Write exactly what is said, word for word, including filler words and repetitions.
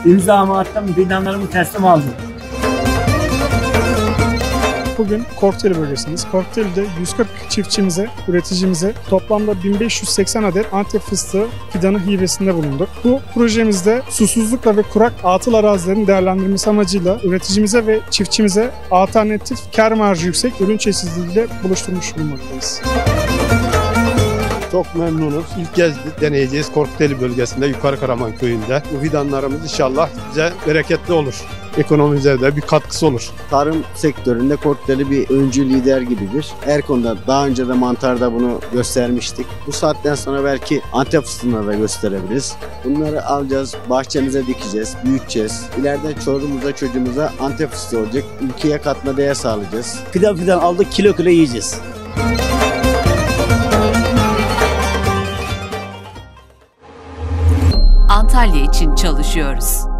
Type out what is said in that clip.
İmzamı attım, fidanlarımı teslim aldım. Bugün Korkuteli bölgesindeyiz. Korkuteli'de yüz kırk çiftçimize, üreticimize toplamda bin beş yüz seksen adet Antep fıstığı fidanı hibesinde bulunduk. Bu projemizde susuzlukla ve kurak atıl arazilerin değerlendirilmesi amacıyla üreticimize ve çiftçimize alternatif kar marjı yüksek ürün çeşitliliğiyle buluşturmuş bulunmaktayız. Çok memnunuz. İlk kez deneyeceğiz Korkuteli bölgesinde, Yukarı Karaman köyünde. Bu fidanlarımız inşallah bize bereketli olur. Ekonomimize de bir katkısı olur. Tarım sektöründe Korkuteli bir öncü lider gibidir. Her konuda daha önce de mantarda bunu göstermiştik. Bu saatten sonra belki Antep fıstığına da gösterebiliriz. Bunları alacağız, bahçemize dikeceğiz, büyüteceğiz. İleride çocuğumuza çocuğumuza Antep fıstığı olacak. Ülkeye katma değer sağlayacağız. Fidan fidan aldık, kilo kilo yiyeceğiz. Antalya için çalışıyoruz.